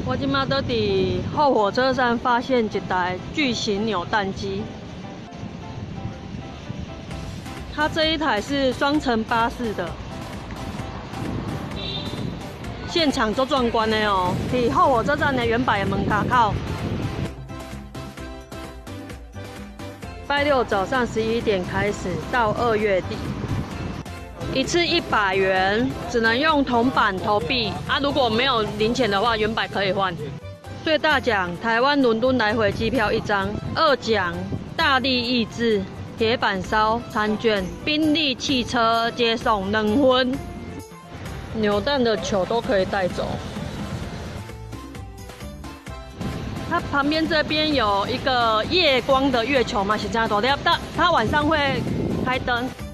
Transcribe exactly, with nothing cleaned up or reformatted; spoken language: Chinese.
我今麦在伫后火车站发现一台巨型扭蛋机，它这一台是双层巴士的，现场做壮观的哦！伫后火车站的原版的门卡口。拜六早上十一点开始到二月底。 一次一百元，只能用铜板投币啊！如果没有零钱的话，原版可以换。最大奖台湾伦敦来回机票一张，二奖大力益智铁板烧餐券，宾利汽车接送两分。扭蛋的球都可以带走。它旁边这边有一个夜光的月球嘛，是这样多的，它它晚上会开灯。